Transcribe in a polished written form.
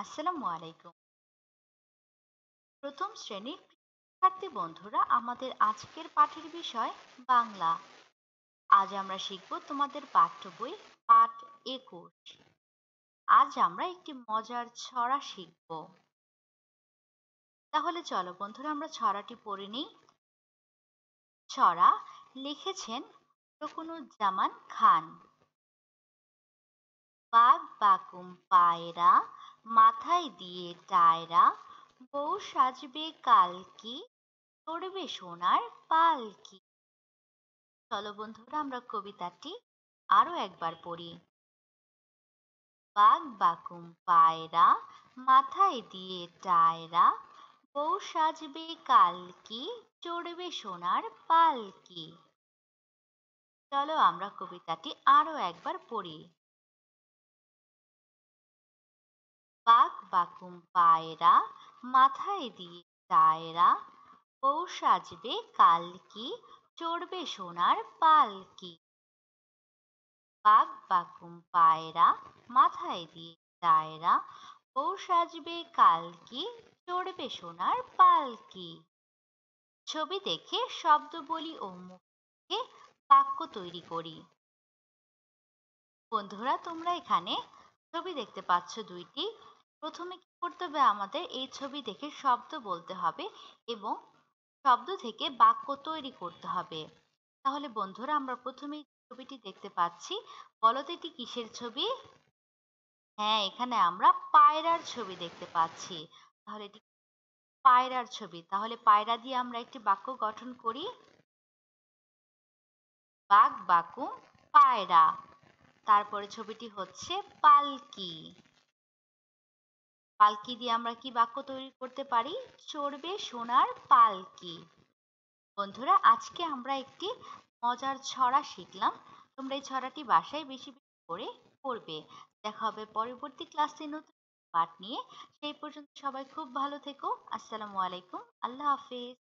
আসসালামু আলাইকুম। প্রথম শ্রেণীর শিক্ষার্থী বন্ধুরা, আমাদের আজকের পাঠের বিষয় বাংলা। আজ আমরা শিখব তোমাদের পাঠ্য বই পাঠ ২১। আজ আমরা একটি মজার ছড়া শিখব। তাহলে চলো বন্ধুরা, আমরা ছড়াটি পড়ে নিই। ছড়া লিখেছেন রকুনুজ্জামান খান। বাঘ বাকুম পায়রা, মাথায় দিয়ে টায়রা, বউ সাজবে কালকি, চড়বে সোনার পালকি। চলো বন্ধুরা, আমরা কবিতাটি আরো একবার পড়ি। বাঘ বাকুম পায়রা, মাথায় দিয়ে টায়রা, বউ সাজবে কালকি, চড়বে সোনার পালকি। চলো আমরা কবিতাটি আরো একবার পড়ি। বাঘ বাকুম পায়রা, মাথায় দিয়ে টায়রা, বউ সাজবে কালকি, চড়বে সোনার পালকি। বাঘ বাকুম পায়রা, মাথায় দিয়ে টায়রা, বউ সাজবে কালকি, চড়বে সোনার পালকি। ছবি দেখে শব্দ বলি ও মুখ থেকে বাক্য তৈরি করি। বন্ধুরা, তোমরা এখানে ছবি দেখতে পাচ্ছ দুইটি। প্রথমে কি করতে হবে, আমাদের এই ছবি দেখে শব্দ বলতে হবে এবং শব্দ থেকে বাক্য তৈরি করতে হবে। তাহলে বন্ধুরা, আমরা প্রথমে ছবিটি দেখতে পাচ্ছি। বলো তো এটি কিসের ছবি? হ্যাঁ, এখানে আমরা পায়রার ছবি দেখতে পাচ্ছি। তাহলে এটি পায়রার ছবি। তাহলে পায়রা দিয়ে আমরা একটি বাক্য গঠন করি। বাঘ বাকুম পায়রা। তারপরে ছবিটি হচ্ছে পালকি। পালকি দিয়ে আমরা কি বাক্য তৈরি করতে পারি? চড়বে সোনার পালকি। বন্ধুরা, আজকে আমরা একটি মজার ছড়া শিখলাম। তোমরা এই ছড়াটি বাসায় বেশি বেশি করে পড়বে। দেখা হবে পরবর্তী ক্লাসে নতুন পাঠ নিয়ে। সেই পর্যন্ত সবাই খুব ভালো থেকো। আসসালামু আলাইকুম। আল্লাহ হাফেজ।